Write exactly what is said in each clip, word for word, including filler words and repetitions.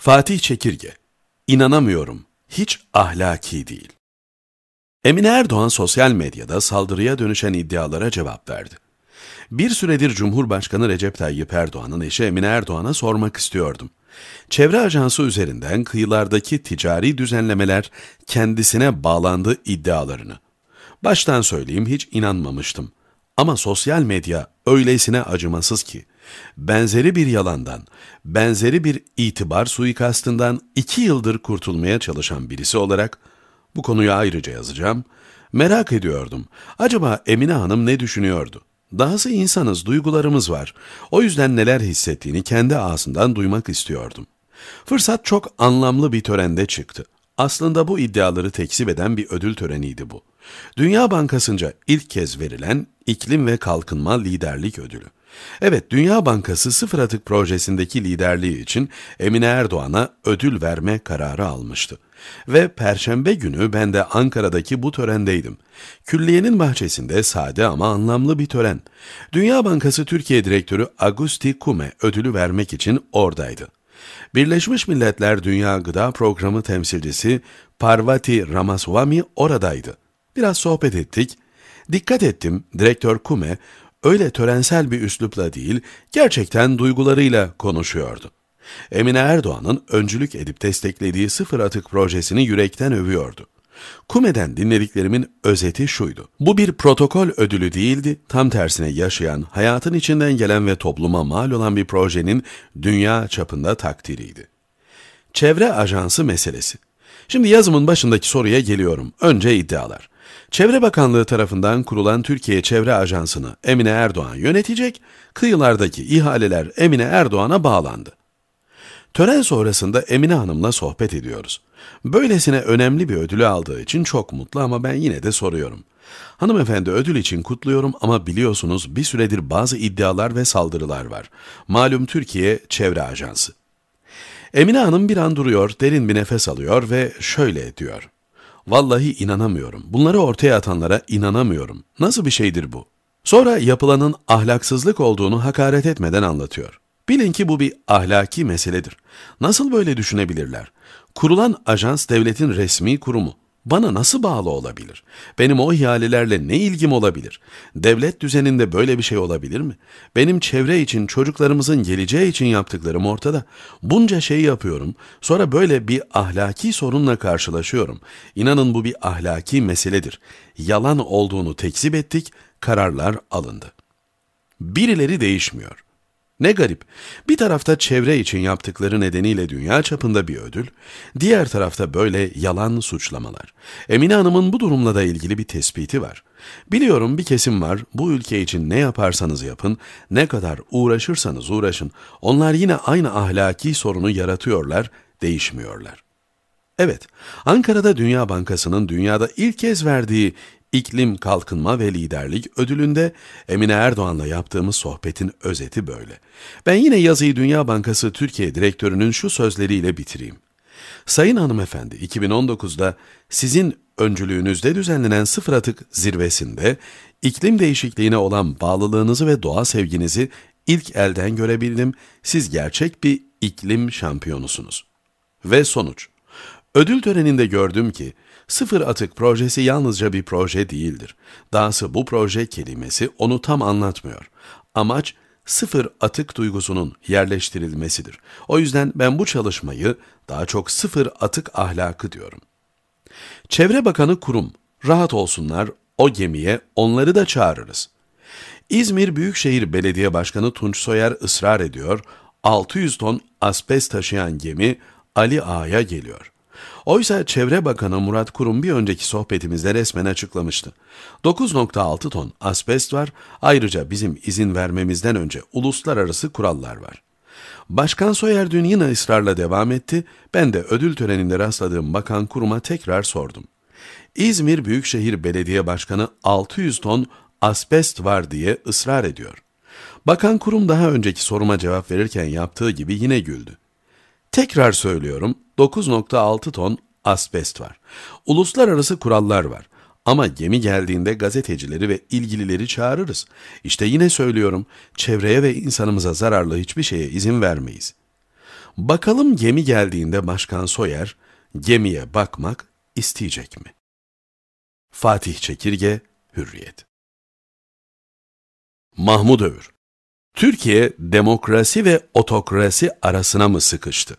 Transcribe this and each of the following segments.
Fatih Çekirge, İnanamıyorum, hiç ahlaki değil. Emine Erdoğan sosyal medyada saldırıya dönüşen iddialara cevap verdi. Bir süredir Cumhurbaşkanı Recep Tayyip Erdoğan'ın eşi Emine Erdoğan'a sormak istiyordum. Çevre ajansı üzerinden kıyılardaki ticari düzenlemeler kendisine bağlandı iddialarını. Baştan söyleyeyim, hiç inanmamıştım. Ama sosyal medya öylesine acımasız ki, benzeri bir yalandan, benzeri bir itibar suikastından iki yıldır kurtulmaya çalışan birisi olarak bu konuyu ayrıca yazacağım. Merak ediyordum. Acaba Emine Hanım ne düşünüyordu? Dahası insanız, duygularımız var. O yüzden neler hissettiğini kendi ağzından duymak istiyordum. Fırsat çok anlamlı bir törende çıktı. Aslında bu iddiaları tekzip eden bir ödül töreniydi bu. Dünya Bankası'nca ilk kez verilen İklim ve Kalkınma Liderlik Ödülü. Evet, Dünya Bankası Sıfır Atık projesindeki liderliği için Emine Erdoğan'a ödül verme kararı almıştı. Ve Perşembe günü ben de Ankara'daki bu törendeydim. Külliyenin bahçesinde sade ama anlamlı bir tören. Dünya Bankası Türkiye Direktörü Agusti Kume ödülü vermek için oradaydı. Birleşmiş Milletler Dünya Gıda Programı temsilcisi Parvati Ramaswamy oradaydı. Biraz sohbet ettik. Dikkat ettim, Direktör Kume öyle törensel bir üslupla değil, gerçekten duygularıyla konuşuyordu. Emine Erdoğan'ın öncülük edip desteklediği Sıfır Atık projesini yürekten övüyordu. Kume'den dinlediklerimin özeti şuydu: bu bir protokol ödülü değildi, tam tersine yaşayan, hayatın içinden gelen ve topluma mal olan bir projenin dünya çapında takdiriydi. Çevre ajansı meselesi. Şimdi yazımın başındaki soruya geliyorum. Önce iddialar. Çevre Bakanlığı tarafından kurulan Türkiye Çevre Ajansı'nı Emine Erdoğan yönetecek, kıyılardaki ihaleler Emine Erdoğan'a bağlandı. Tören sonrasında Emine Hanım'la sohbet ediyoruz. Böylesine önemli bir ödülü aldığı için çok mutlu ama ben yine de soruyorum. Hanımefendi, ödül için kutluyorum ama biliyorsunuz bir süredir bazı iddialar ve saldırılar var. Malum Türkiye Çevre Ajansı. Emine Hanım bir an duruyor, derin bir nefes alıyor ve şöyle diyor: "Vallahi inanamıyorum. Bunları ortaya atanlara inanamıyorum. Nasıl bir şeydir bu?" Sonra yapılanın ahlaksızlık olduğunu hakaret etmeden anlatıyor. Bilin ki bu bir ahlaki meseledir. Nasıl böyle düşünebilirler? Kurulan ajans devletin resmi kurumu. Bana nasıl bağlı olabilir? Benim o ihalelerle ne ilgim olabilir? Devlet düzeninde böyle bir şey olabilir mi? Benim çevre için, çocuklarımızın geleceği için yaptıklarım ortada. Bunca şey yapıyorum, sonra böyle bir ahlaki sorunla karşılaşıyorum. İnanın bu bir ahlaki meseledir. Yalan olduğunu tekzip ettik, kararlar alındı. Birileri değişmiyor. Ne garip, bir tarafta çevre için yaptıkları nedeniyle dünya çapında bir ödül, diğer tarafta böyle yalan suçlamalar. Emine Hanım'ın bu durumla da ilgili bir tespiti var. Biliyorum bir kesim var, bu ülke için ne yaparsanız yapın, ne kadar uğraşırsanız uğraşın, onlar yine aynı ahlaki sorunu yaratıyorlar, değişmiyorlar. Evet, Ankara'da Dünya Bankası'nın dünyada ilk kez verdiği İklim, Kalkınma ve Liderlik ödülünde Emine Erdoğan'la yaptığımız sohbetin özeti böyle. Ben yine yazıyı Dünya Bankası Türkiye Direktörü'nün şu sözleriyle bitireyim. Sayın hanımefendi, iki bin on dokuzda sizin öncülüğünüzde düzenlenen Sıfır Atık zirvesinde iklim değişikliğine olan bağlılığınızı ve doğa sevginizi ilk elden görebildim. Siz gerçek bir iklim şampiyonusunuz. Ve sonuç. Ödül töreninde gördüm ki, Sıfır Atık projesi yalnızca bir proje değildir. Dahası bu proje kelimesi onu tam anlatmıyor. Amaç, sıfır atık duygusunun yerleştirilmesidir. O yüzden ben bu çalışmayı daha çok sıfır atık ahlakı diyorum. Çevre Bakanı kurum, rahat olsunlar, o gemiye onları da çağırırız. İzmir Büyükşehir Belediye Başkanı Tunç Soyer ısrar ediyor, altı yüz ton asbest taşıyan gemi Ali Ağa'ya geliyor. Oysa Çevre Bakanı Murat Kurum bir önceki sohbetimizde resmen açıklamıştı. dokuz nokta altı ton asbest var, ayrıca bizim izin vermemizden önce uluslararası kurallar var. Başkan Soyer dün yine ısrarla devam etti, ben de ödül töreninde rastladığım Bakan Kurum'a tekrar sordum. İzmir Büyükşehir Belediye Başkanı altı yüz ton asbest var diye ısrar ediyor. Bakan Kurum daha önceki soruma cevap verirken yaptığı gibi yine güldü. Tekrar söylüyorum, dokuz nokta altı ton asbest var. Uluslararası kurallar var. Ama gemi geldiğinde gazetecileri ve ilgilileri çağırırız. İşte yine söylüyorum, çevreye ve insanımıza zararlı hiçbir şeye izin vermeyiz. Bakalım gemi geldiğinde Başkan Soyer, gemiye bakmak isteyecek mi? Fatih Çekirge, Hürriyet. Mahmud Övür. Türkiye, demokrasi ve otokrasi arasına mı sıkıştı?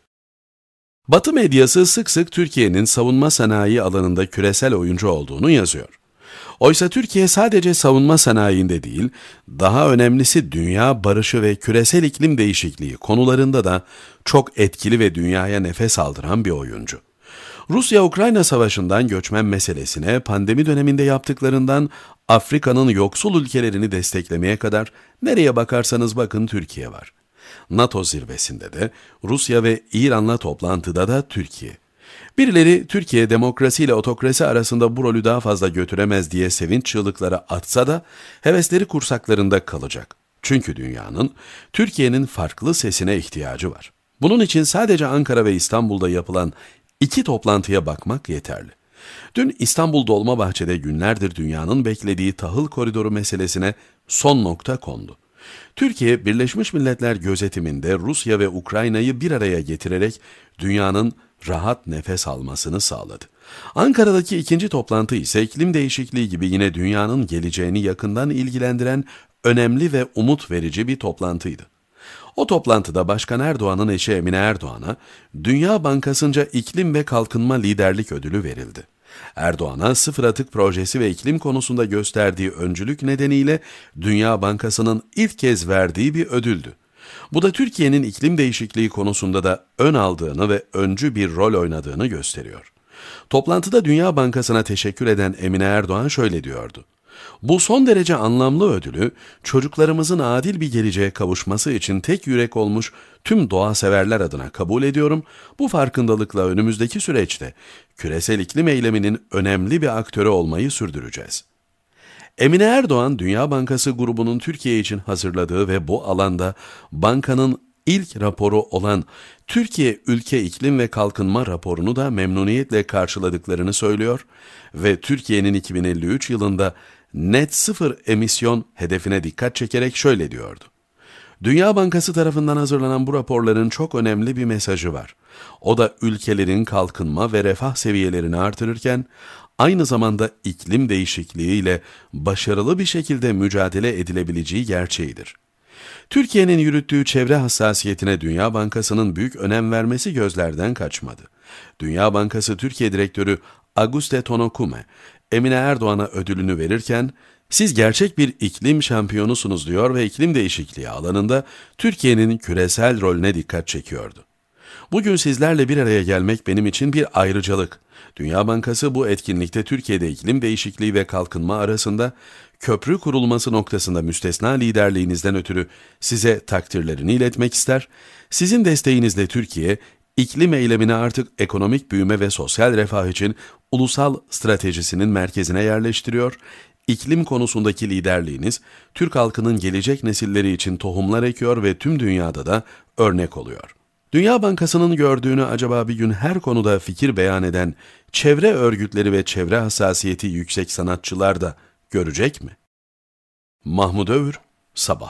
Batı medyası sık sık Türkiye'nin savunma sanayi alanında küresel oyuncu olduğunu yazıyor. Oysa Türkiye sadece savunma sanayinde değil, daha önemlisi dünya barışı ve küresel iklim değişikliği konularında da çok etkili ve dünyaya nefes aldıran bir oyuncu. Rusya-Ukrayna savaşından göçmen meselesine, pandemi döneminde yaptıklarından Afrika'nın yoksul ülkelerini desteklemeye kadar nereye bakarsanız bakın Türkiye var. NATO zirvesinde de, Rusya ve İran'la toplantıda da Türkiye. Birileri Türkiye demokrasiyle otokrasi arasında bu rolü daha fazla götüremez diye sevinç çığlıkları atsa da hevesleri kursaklarında kalacak. Çünkü dünyanın Türkiye'nin farklı sesine ihtiyacı var. Bunun için sadece Ankara ve İstanbul'da yapılan iki toplantıya bakmak yeterli. Dün İstanbul Dolmabahçe'de günlerdir dünyanın beklediği tahıl koridoru meselesine son nokta kondu. Türkiye, Birleşmiş Milletler gözetiminde Rusya ve Ukrayna'yı bir araya getirerek dünyanın rahat nefes almasını sağladı. Ankara'daki ikinci toplantı ise iklim değişikliği gibi yine dünyanın geleceğini yakından ilgilendiren önemli ve umut verici bir toplantıydı. O toplantıda Başkan Erdoğan'ın eşi Emine Erdoğan'a Dünya Bankası'nca iklim ve kalkınma liderlik ödülü verildi. Erdoğan'a sıfır atık projesi ve iklim konusunda gösterdiği öncülük nedeniyle Dünya Bankası'nın ilk kez verdiği bir ödüldü. Bu da Türkiye'nin iklim değişikliği konusunda da ön aldığını ve öncü bir rol oynadığını gösteriyor. Toplantıda Dünya Bankası'na teşekkür eden Emine Erdoğan şöyle diyordu: "Bu son derece anlamlı ödülü, çocuklarımızın adil bir geleceğe kavuşması için tek yürek olmuş tüm doğa severler adına kabul ediyorum. Bu farkındalıkla önümüzdeki süreçte küresel iklim eyleminin önemli bir aktörü olmayı sürdüreceğiz." Emine Erdoğan, Dünya Bankası grubunun Türkiye için hazırladığı ve bu alanda bankanın ilk raporu olan Türkiye Ülke İklim ve Kalkınma raporunu da memnuniyetle karşıladıklarını söylüyor ve Türkiye'nin iki bin elli üç yılında net sıfır emisyon hedefine dikkat çekerek şöyle diyordu: "Dünya Bankası tarafından hazırlanan bu raporların çok önemli bir mesajı var. O da ülkelerin kalkınma ve refah seviyelerini artırırken aynı zamanda iklim değişikliğiyle başarılı bir şekilde mücadele edilebileceği gerçeğidir." Türkiye'nin yürüttüğü çevre hassasiyetine Dünya Bankası'nın büyük önem vermesi gözlerden kaçmadı. Dünya Bankası Türkiye Direktörü Auguste Tonokume, Emine Erdoğan'a ödülünü verirken, "Siz gerçek bir iklim şampiyonusunuz" diyor ve iklim değişikliği alanında Türkiye'nin küresel rolüne dikkat çekiyordu. "Bugün sizlerle bir araya gelmek benim için bir ayrıcalık. Dünya Bankası bu etkinlikte Türkiye'de iklim değişikliği ve kalkınma arasında köprü kurulması noktasında müstesna liderliğinizden ötürü size takdirlerini iletmek ister. Sizin desteğinizle Türkiye, iklim eylemini artık ekonomik büyüme ve sosyal refah için ulusal stratejisinin merkezine yerleştiriyor. İklim konusundaki liderliğiniz, Türk halkının gelecek nesilleri için tohumlar ekiyor ve tüm dünyada da örnek oluyor." Dünya Bankası'nın gördüğünü acaba bir gün her konuda fikir beyan eden çevre örgütleri ve çevre hassasiyeti yüksek sanatçılar da görecek mi? Mahmud Övür, Sabah.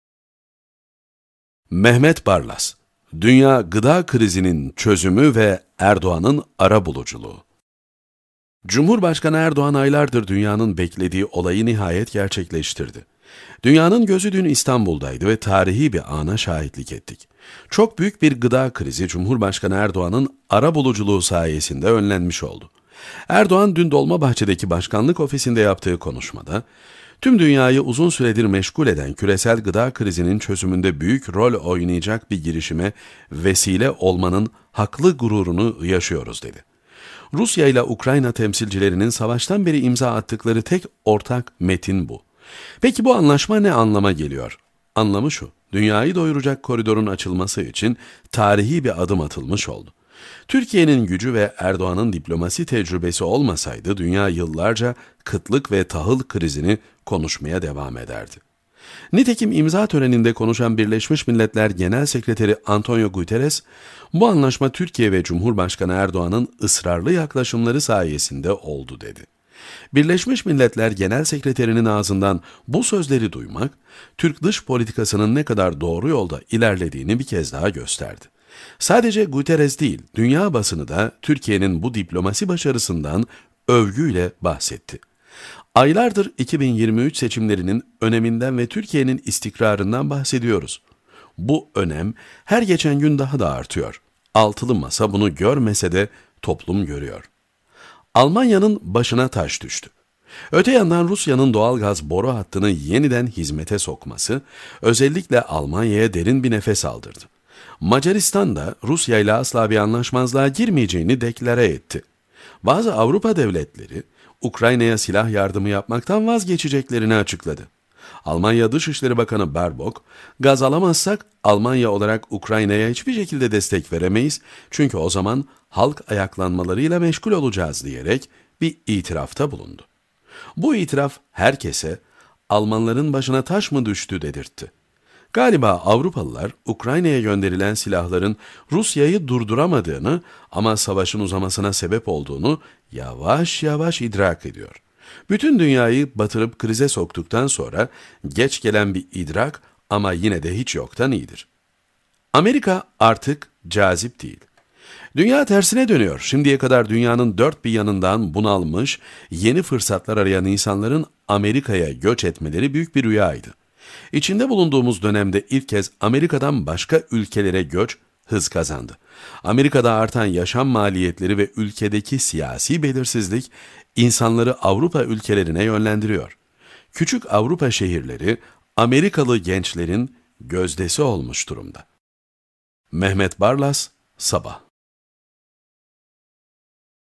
Mehmet Barlas, Dünya gıda krizinin çözümü ve Erdoğan'ın arabuluculuğu. Cumhurbaşkanı Erdoğan aylardır dünyanın beklediği olayı nihayet gerçekleştirdi. Dünyanın gözü dün İstanbul'daydı ve tarihi bir ana şahitlik ettik. Çok büyük bir gıda krizi Cumhurbaşkanı Erdoğan'ın arabuluculuğu sayesinde önlenmiş oldu. Erdoğan dün Dolmabahçe'deki başkanlık ofisinde yaptığı konuşmada, tüm dünyayı uzun süredir meşgul eden küresel gıda krizinin çözümünde büyük rol oynayacak bir girişime vesile olmanın haklı gururunu yaşıyoruz dedi. Rusya ile Ukrayna temsilcilerinin savaştan beri imza attıkları tek ortak metin bu. Peki bu anlaşma ne anlama geliyor? Anlamı şu: dünyayı doyuracak koridorun açılması için tarihi bir adım atılmış oldu. Türkiye'nin gücü ve Erdoğan'ın diplomasi tecrübesi olmasaydı dünya yıllarca kıtlık ve tahıl krizini konuşmaya devam ederdi. Nitekim imza töreninde konuşan Birleşmiş Milletler Genel Sekreteri Antonio Guterres, bu anlaşma Türkiye ve Cumhurbaşkanı Erdoğan'ın ısrarlı yaklaşımları sayesinde oldu dedi. Birleşmiş Milletler Genel Sekreterinin ağzından bu sözleri duymak, Türk dış politikasının ne kadar doğru yolda ilerlediğini bir kez daha gösterdi. Sadece Guterres değil, dünya basını da Türkiye'nin bu diplomasi başarısından övgüyle bahsetti. Aylardır iki bin yirmi üç seçimlerinin öneminden ve Türkiye'nin istikrarından bahsediyoruz. Bu önem her geçen gün daha da artıyor. Altılı masa bunu görmese de toplum görüyor. Almanya'nın başına taş düştü. Öte yandan Rusya'nın doğalgaz boru hattını yeniden hizmete sokması, özellikle Almanya'ya derin bir nefes aldırdı. Macaristan da Rusya ile asla bir anlaşmazlığa girmeyeceğini deklare etti. Bazı Avrupa devletleri, Ukrayna'ya silah yardımı yapmaktan vazgeçeceklerini açıkladı. Almanya Dışişleri Bakanı Baerbock, gaz alamazsak Almanya olarak Ukrayna'ya hiçbir şekilde destek veremeyiz çünkü o zaman halk ayaklanmalarıyla meşgul olacağız diyerek bir itirafta bulundu. Bu itiraf herkese Almanların başına taş mı düştü dedirtti. Galiba Avrupalılar Ukrayna'ya gönderilen silahların Rusya'yı durduramadığını ama savaşın uzamasına sebep olduğunu yavaş yavaş idrak ediyor. Bütün dünyayı batırıp krize soktuktan sonra geç gelen bir idrak ama yine de hiç yoktan iyidir. Amerika artık cazip değil. Dünya tersine dönüyor. Şimdiye kadar dünyanın dört bir yanından bunalmış, yeni fırsatlar arayan insanların Amerika'ya göç etmeleri büyük bir rüyaydı. İçinde bulunduğumuz dönemde ilk kez Amerika'dan başka ülkelere göç hız kazandı. Amerika'da artan yaşam maliyetleri ve ülkedeki siyasi belirsizlik insanları Avrupa ülkelerine yönlendiriyor. Küçük Avrupa şehirleri Amerikalı gençlerin gözdesi olmuş durumda. Mehmet Barlas, Sabah.